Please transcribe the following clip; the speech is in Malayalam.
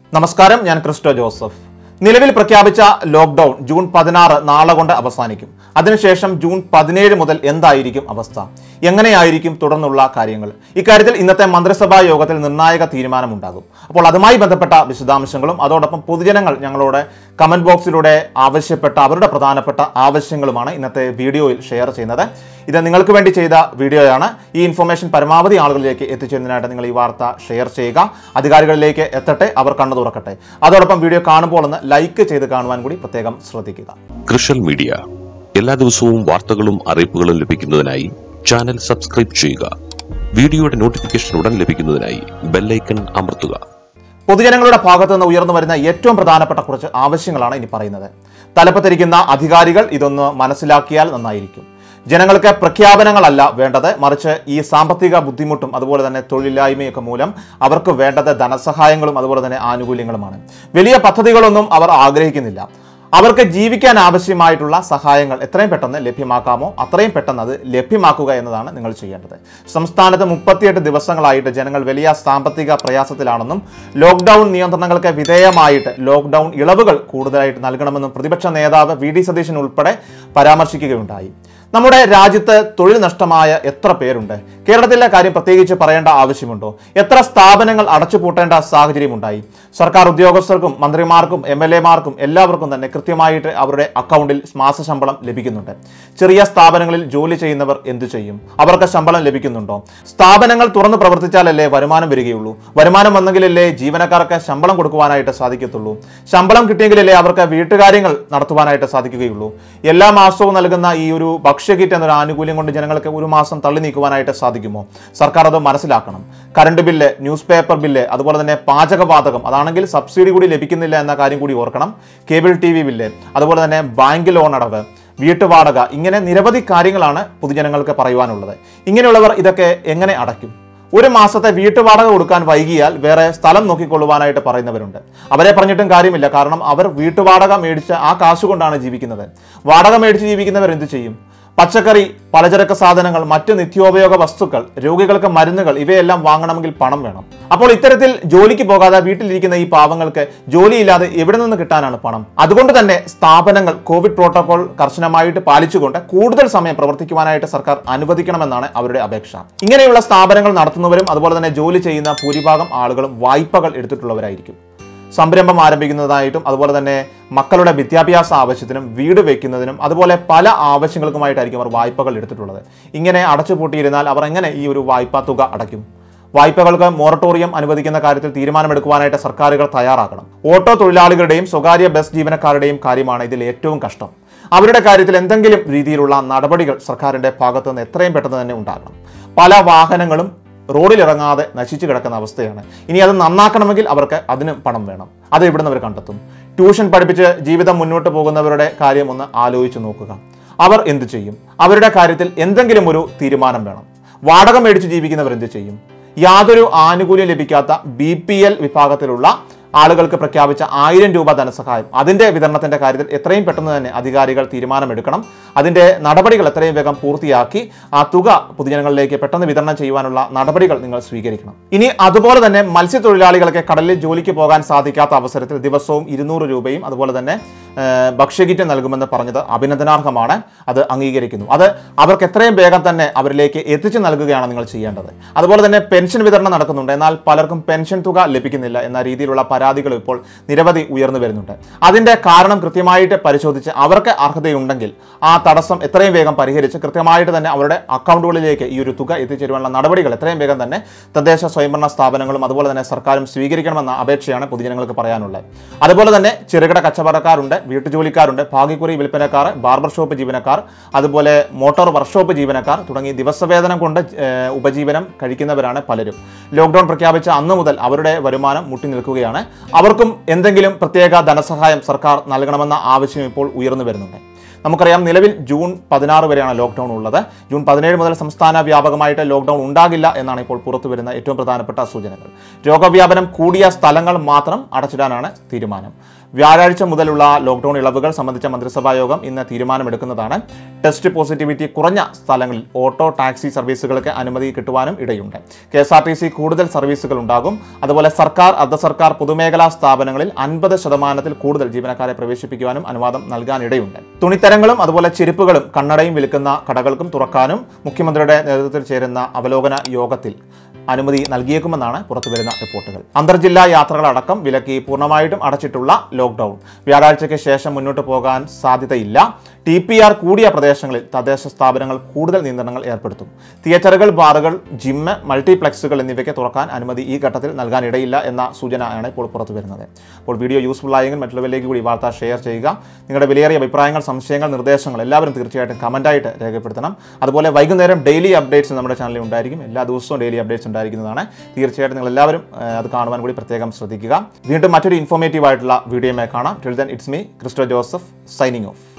നമസ്കാരം, ഞാൻ ക്രിസ്റ്റോ ജോസഫ്. നിലവിൽ പ്രഖ്യാപിച്ച ലോക്ക്ഡൌൺ ജൂൺ 16 നാളെ കൊണ്ട് അവസാനിക്കും. അതിനുശേഷം ജൂൺ 17 മുതൽ എന്തായിരിക്കും അവസ്ഥ, എങ്ങനെയായിരിക്കും തുടർന്നുള്ള കാര്യങ്ങൾ, ഇക്കാര്യത്തിൽ ഇന്നത്തെ മന്ത്രിസഭാ യോഗത്തിൽ നിർണായക തീരുമാനമുണ്ടാകും. അപ്പോൾ അതുമായി ബന്ധപ്പെട്ട വിശദാംശങ്ങളും അതോടൊപ്പം പൊതുജനങ്ങൾ ഞങ്ങളോട് കമന്റ് ബോക്സിലൂടെ ആവശ്യപ്പെട്ട അവരുടെ പ്രധാനപ്പെട്ട ആവശ്യങ്ങളുമാണ് ഇന്നത്തെ വീഡിയോയിൽ ഷെയർ ചെയ്യുന്നത്. ഇത് നിങ്ങൾക്ക് വേണ്ടി ചെയ്ത വീഡിയോയാണ്. ഈ ഇൻഫർമേഷൻ പരമാവധി ആളുകളിലേക്ക് എത്തിച്ചേരുന്നതിനായിട്ട് നിങ്ങൾ ഈ വാർത്ത ഷെയർ ചെയ്യുക. അധികാരികളിലേക്ക് എത്തട്ടെ, അവർ കണ്ണു തുറക്കട്ടെ. അതോടൊപ്പം വീഡിയോ കാണുമ്പോൾ ഒന്ന് ലൈക്ക് ചെയ്ത് കാണുവാൻ കൂടി പ്രത്യേകം ശ്രദ്ധിക്കുക. ക്രിഷൽ മീഡിയ എല്ലാ ദിവസവും വാർത്തകളും അറിയിപ്പുകളും ലഭിക്കുന്നതിനായി ചാനൽ സബ്സ്ക്രൈബ് ചെയ്യുക. വീഡിയോയുടെ നോട്ടിഫിക്കേഷൻ ഉടൻ ലഭിക്കുന്നതിനായി ബെല്ലൈക്കൺ അമർത്തുക. പൊതുജനങ്ങളുടെ ഭാഗത്തു നിന്ന് ഉയർന്നു വരുന്ന ഏറ്റവും പ്രധാനപ്പെട്ട കുറച്ച് ആവശ്യങ്ങളാണ് ഇനി പറയുന്നത്. തലപ്പത്തിരിക്കുന്ന അധികാരികൾ ഇതൊന്ന് മനസ്സിലാക്കിയാൽ നന്നായിരിക്കും. ജനങ്ങൾക്ക് പ്രഖ്യാപനങ്ങളല്ല വേണ്ടത്, മറിച്ച് ഈ സാമ്പത്തിക ബുദ്ധിമുട്ടും അതുപോലെ തന്നെ തൊഴിലില്ലായ്മയൊക്കെ മൂലം അവർക്ക് വേണ്ടത് ധനസഹായങ്ങളും അതുപോലെ തന്നെ ആനുകൂല്യങ്ങളുമാണ്. വലിയ പദ്ധതികളൊന്നും അവർ ആഗ്രഹിക്കുന്നില്ല. അവർക്ക് ജീവിക്കാൻ ആവശ്യമായിട്ടുള്ള സഹായങ്ങൾ എത്രയും പെട്ടെന്ന് ലഭ്യമാക്കാമോ അത്രയും പെട്ടെന്ന് അത് ലഭ്യമാക്കുക എന്നതാണ് നിങ്ങൾ ചെയ്യേണ്ടത്. സംസ്ഥാനത്ത് 38 ദിവസങ്ങളായിട്ട് ജനങ്ങൾ വലിയ സാമ്പത്തിക പ്രയാസത്തിലാണെന്നും ലോക്ക്ഡൌൺ നിയന്ത്രണങ്ങൾക്ക് വിധേയമായിട്ട് ലോക്ക്ഡൌൺ ഇളവുകൾ കൂടുതലായിട്ട് നൽകണമെന്നും പ്രതിപക്ഷ നേതാവ് 𝑑𝒍𝒆 ഉൾപ്പെടെ പരാമർശിക്കുകയുണ്ടായി. നമ്മുടെ രാജ്യത്ത് തൊഴിൽ നഷ്ടമായ എത്ര പേരുണ്ട്? കേരളത്തിലെ കാര്യം പ്രത്യേകിച്ച് പറയേണ്ട ആവശ്യമുണ്ടോ? എത്ര സ്ഥാപനങ്ങൾ അടച്ചുപൂട്ടേണ്ട സാഹചര്യമുണ്ടായി? സർക്കാർ ഉദ്യോഗസ്ഥർക്കും മന്ത്രിമാർക്കും MLA-മാർക്കും എല്ലാവർക്കും തന്നെ കൃത്യമായിട്ട് അവരുടെ അക്കൗണ്ടിൽ മാസശമ്പളം ലഭിക്കുന്നുണ്ട്. ചെറിയ സ്ഥാപനങ്ങളിൽ ജോലി ചെയ്യുന്നവർ എന്തു ചെയ്യും? അവർക്ക് ശമ്പളം ലഭിക്കുന്നുണ്ടോ? സ്ഥാപനങ്ങൾ തുറന്ന് പ്രവർത്തിച്ചാലല്ലേ വരുമാനം വരികയുള്ളൂ. വരുമാനം വന്നെങ്കിലല്ലേ ജീവനക്കാർക്ക് ശമ്പളം കൊടുക്കുവാനായിട്ട് സാധിക്കത്തുള്ളൂ. ശമ്പളം കിട്ടിയെങ്കിലല്ലേ അവർക്ക് വീട്ടുകാര്യങ്ങൾ നടത്തുവാനായിട്ട് സാധിക്കുകയുള്ളൂ. എല്ലാ മാസവും നൽകുന്ന ഈ ഒരു ഭക്ഷ്യകിറ്റ് എന്നൊരു ആനുകൂല്യം കൊണ്ട് ജനങ്ങൾക്ക് ഒരു മാസം തള്ളി നീക്കുവാനായിട്ട് സാധിക്കുമോ? സർക്കാർ അത് മനസ്സിലാക്കണം. Current bill, newspaper bill, അതുപോലെ തന്നെ പാചകവാതകം, അതാണെങ്കിൽ സബ്സിഡി കൂടി ലഭിക്കുന്നില്ല എന്ന കാര്യം കൂടി ഓർക്കണം. കേബിൾ TV ബില്ല്, അതുപോലെ തന്നെ ബാങ്ക് ലോൺ അടവ്, വീട്ടുവാടക, ഇങ്ങനെ നിരവധി കാര്യങ്ങളാണ് പൊതുജനങ്ങൾക്ക് പറയുവാനുള്ളത്. ഇങ്ങനെയുള്ളവർ ഇതൊക്കെ എങ്ങനെ അടയ്ക്കും? ഒരു മാസത്തെ വീട്ടുവാടക കൊടുക്കാൻ വൈകിയാൽ വേറെ സ്ഥലം നോക്കിക്കൊള്ളുവാനായിട്ട് പറയുന്നവരുണ്ട്. അവരെ പറഞ്ഞിട്ടും കാര്യമില്ല. കാരണം അവർ വീട്ടുവാടക മേടിച്ച് ആ കാശുകൊണ്ടാണ് ജീവിക്കുന്നത്. വാടക മേടിച്ച് ജീവിക്കുന്നവർ എന്തു ചെയ്യും? പച്ചക്കറി, പലചരക്ക് സാധനങ്ങൾ, മറ്റ് നിത്യോപയോഗ വസ്തുക്കൾ, രോഗികൾക്ക് മരുന്നുകൾ, ഇവയെല്ലാം വാങ്ങണമെങ്കിൽ പണം വേണം. അപ്പോൾ ഇത്തരത്തിൽ ജോലിക്ക് പോകാതെ വീട്ടിലിരിക്കുന്ന ഈ പാവങ്ങൾക്ക് ജോലിയില്ലാതെ എവിടെ നിന്ന് കിട്ടാനാണ് പണം? അതുകൊണ്ട് തന്നെ സ്ഥാപനങ്ങൾ കോവിഡ് പ്രോട്ടോകോൾ കർശനമായിട്ട് പാലിച്ചുകൊണ്ട് കൂടുതൽ സമയം പ്രവർത്തിക്കുവാനായിട്ട് സർക്കാർ അനുവദിക്കണമെന്നാണ് അവരുടെ അപേക്ഷ. ഇങ്ങനെയുള്ള സ്ഥാപനങ്ങൾ നടത്തുന്നവരും അതുപോലെ തന്നെ ജോലി ചെയ്യുന്ന ഭൂരിഭാഗം ആളുകളും വായ്പകൾ എടുത്തിട്ടുള്ളവരായിരിക്കും. സംരംഭം ആരംഭിക്കുന്നതായിട്ടും അതുപോലെ തന്നെ മക്കളുടെ വിദ്യാഭ്യാസ ആവശ്യത്തിനും വീട് വയ്ക്കുന്നതിനും അതുപോലെ പല ആവശ്യങ്ങൾക്കുമായിട്ടായിരിക്കും അവർ വായ്പകൾ എടുത്തിട്ടുള്ളത്. ഇങ്ങനെ അടച്ചുപൂട്ടിയിരുന്നാൽ അവർ എങ്ങനെ ഈ ഒരു വായ്പാ തുക അടയ്ക്കും? വായ്പകൾക്ക് മൊറട്ടോറിയം അനുവദിക്കുന്ന കാര്യത്തിൽ തീരുമാനമെടുക്കുവാനായിട്ട് സർക്കാരുകൾ തയ്യാറാക്കണം. ഓട്ടോ തൊഴിലാളികളുടെയും സ്വകാര്യ ബസ് ജീവനക്കാരുടെയും കാര്യമാണ് ഇതിൽ ഏറ്റവും കഷ്ടം. അവരുടെ കാര്യത്തിൽ എന്തെങ്കിലും രീതിയിലുള്ള നടപടികൾ സർക്കാരിൻ്റെ ഭാഗത്തുനിന്ന് എത്രയും പെട്ടെന്ന് തന്നെ ഉണ്ടാകണം. പല വാഹനങ്ങളും റോഡിലിറങ്ങാതെ നശിച്ചു കിടക്കുന്ന അവസ്ഥയാണ്. ഇനി അത് നന്നാക്കണമെങ്കിൽ അവർക്ക് അതിന് പണം വേണം. അത് എവിടെ നിന്ന് അവർ കണ്ടെത്തും? ട്യൂഷൻ പഠിപ്പിച്ച് ജീവിതം മുന്നോട്ട് പോകുന്നവരുടെ കാര്യം ഒന്ന് ആലോചിച്ച് നോക്കുക. അവർ എന്തു ചെയ്യും? അവരുടെ കാര്യത്തിൽ എന്തെങ്കിലും ഒരു തീരുമാനം വേണം. വാടക മേടിച്ച് ജീവിക്കുന്നവർ എന്തു ചെയ്യും? യാതൊരു ആനുകൂല്യം ലഭിക്കാത്ത BPL വിഭാഗത്തിലുള്ള ആളുകൾക്ക് പ്രഖ്യാപിച്ച 1000 രൂപ ധനസഹായം, അതിൻ്റെ വിതരണത്തിൻ്റെ കാര്യത്തിൽ എത്രയും പെട്ടെന്ന് തന്നെ അധികാരികൾ തീരുമാനമെടുക്കണം. അതിൻ്റെ നടപടികൾ എത്രയും വേഗം പൂർത്തിയാക്കി ആ തുക പൊതുജനങ്ങളിലേക്ക് പെട്ടെന്ന് വിതരണം ചെയ്യുവാനുള്ള നടപടികൾ നിങ്ങൾ സ്വീകരിക്കണം. ഇനി അതുപോലെ തന്നെ മത്സ്യത്തൊഴിലാളികൾക്ക് കടലിൽ ജോലിക്ക് പോകാൻ സാധിക്കാത്ത അവസരത്തിൽ ദിവസവും 200 രൂപയും അതുപോലെ തന്നെ ഭക്ഷ്യകിറ്റ് നൽകുമെന്ന് പറഞ്ഞത് അഭിനന്ദനാർഹമാണ്. അത് അംഗീകരിക്കുന്നു. അത് അവർക്ക് എത്രയും വേഗം തന്നെ അവരിലേക്ക് എത്തിച്ചു നൽകുകയാണ് നിങ്ങൾ ചെയ്യേണ്ടത്. അതുപോലെ തന്നെ പെൻഷൻ വിതരണം നടക്കുന്നുണ്ട്. എന്നാൽ പലർക്കും പെൻഷൻ തുക ലഭിക്കുന്നില്ല എന്ന രീതിയിലുള്ള പരാതികൾ ഇപ്പോൾ നിരവധി ഉയർന്നു വരുന്നുണ്ട്. അതിൻ്റെ കാരണം കൃത്യമായിട്ട് പരിശോധിച്ച് അവർക്ക് അർഹതയുണ്ടെങ്കിൽ ആ തടസ്സം എത്രയും വേഗം പരിഹരിച്ച് കൃത്യമായിട്ട് തന്നെ അവരുടെ അക്കൗണ്ടുകളിലേക്ക് ഈ ഒരു തുക എത്തിച്ചേരുവാനുള്ള നടപടികൾ എത്രയും വേഗം തന്നെ തദ്ദേശ സ്വയംഭരണ സ്ഥാപനങ്ങളും അതുപോലെ തന്നെ സർക്കാരും സ്വീകരിക്കണമെന്ന അപേക്ഷയാണ് പൊതുജനങ്ങൾക്ക് പറയാനുള്ളത്. അതുപോലെ തന്നെ ചെറുകിട കച്ചവടക്കാരുണ്ട്, വീട്ടുജോലിക്കാരുണ്ട്, ഭാഗ്യക്കുറി വിൽപ്പനക്കാർ, ബാർബർ ഷോപ്പ് ജീവനക്കാർ, അതുപോലെ മോട്ടോർ വർക്ക്ഷോപ്പ് ജീവനക്കാർ തുടങ്ങി ദിവസവേതനം കൊണ്ട് ഉപജീവനം കഴിക്കുന്നവരാണ് പലരും. ലോക്ക്ഡൌൺ പ്രഖ്യാപിച്ച അന്നു മുതൽ അവരുടെ വരുമാനം മുട്ടി നിൽക്കുകയാണ്. അവർക്കും എന്തെങ്കിലും പ്രത്യേക ധനസഹായം സർക്കാർ നൽകണമെന്ന ആവശ്യം ഇപ്പോൾ ഉയർന്നു വരുന്നുണ്ട്. നമുക്കറിയാം, നിലവിൽ ജൂൺ 16 വരെയാണ് ലോക്ക്ഡൌൺ ഉള്ളത്. ജൂൺ 17 മുതൽ സംസ്ഥാന വ്യാപകമായിട്ട് ലോക്ക്ഡൌൺ ഉണ്ടാകില്ല എന്നാണ് ഇപ്പോൾ പുറത്തു വരുന്ന ഏറ്റവും പ്രധാനപ്പെട്ട സൂചനകൾ. രോഗവ്യാപനം കൂടിയ സ്ഥലങ്ങൾ മാത്രം അടച്ചിടാനാണ് തീരുമാനം. വ്യാഴാഴ്ച മുതലുള്ള ലോക്ക്ഡൌൺ ഇളവുകൾ സംബന്ധിച്ച മന്ത്രിസഭാ യോഗം ഇന്ന് തീരുമാനമെടുക്കുന്നതാണ്. ടെസ്റ്റ് പോസിറ്റിവിറ്റി കുറഞ്ഞ സ്ഥലങ്ങളിൽ ഓട്ടോ ടാക്സി സർവീസുകൾക്ക് അനുമതി കിട്ടുവാനും ഇടയുണ്ട്. KSRTC കൂടുതൽ സർവീസുകൾ ഉണ്ടാകും. അതുപോലെ സർക്കാർ, അർദ്ധ സർക്കാർ, പൊതുമേഖലാ സ്ഥാപനങ്ങളിൽ 50% കൂടുതൽ ജീവനക്കാരെ പ്രവേശിപ്പിക്കുവാനും അനുവാദം നൽകാനിടയുണ്ട്. തുണിത്തരങ്ങളും അതുപോലെ ചെരുപ്പുകളും കണ്ണടയും വിൽക്കുന്ന കടകൾക്കും തുറക്കാനും മുഖ്യമന്ത്രിയുടെ നേതൃത്വത്തിൽ ചേരുന്ന അവലോകന യോഗത്തിൽ അനുമതി നൽകിയേക്കുമെന്നാണ് പുറത്തുവരുന്ന റിപ്പോർട്ടുകൾ. അന്തർജില്ലാ യാത്രകളടക്കം വിലക്കി പൂർണ്ണമായിട്ടും അടച്ചിട്ടുള്ള ലോക്ക്ഡൌൺ വ്യാഴാഴ്ചയ്ക്ക് ശേഷം മുന്നോട്ട് പോകാൻ സാധ്യതയില്ല. TPR കൂടിയ പ്രദേശങ്ങളിൽ തദ്ദേശ സ്ഥാപനങ്ങൾ കൂടുതൽ നിയന്ത്രണങ്ങൾ ഏർപ്പെടുത്തും. തിയേറ്ററുകൾ, ബാറുകൾ, ജിമ്മ്, മൾട്ടിപ്ലക്സുകൾ എന്നിവയ്ക്ക് തുറക്കാൻ അനുമതി ഈ ഘട്ടത്തിൽ നൽകാനിടയില്ല എന്ന സൂചനയാണ് ഇപ്പോൾ പുറത്തു വരുന്നത്. അപ്പോൾ വീഡിയോ യൂസ്ഫുൾ ആയെങ്കിൽ മറ്റുള്ളവരിലേക്ക് കൂടി വാർത്ത ഷെയർ ചെയ്യുക. നിങ്ങളുടെ വിലയേറിയ അഭിപ്രായങ്ങൾ, സംശയങ്ങൾ, നിർദ്ദേശങ്ങൾ എല്ലാവരും തീർച്ചയായിട്ടും കമൻറ്റായിട്ട് രേഖപ്പെടുത്തണം. അതുപോലെ വൈകുന്നേരം ഡെയിലി അപ്ഡേറ്റ്സ് നമ്മുടെ ചാനലിൽ ഉണ്ടായിരിക്കും. എല്ലാ ദിവസവും ഡെയിലി അപ്ഡേറ്റ്സ് ഉണ്ടായിരിക്കുന്നതാണ്. തീർച്ചയായിട്ടും നിങ്ങൾ എല്ലാവരും അത് കാണുവാൻ കൂടി പ്രത്യേകം ശ്രദ്ധിക്കുക. വീണ്ടും മറ്റൊരു ഇൻഫോർമേറ്റീവ് ആയിട്ടുള്ള വീഡിയോയുമായി കാണാം. Till then it's me Christo Joseph signing of.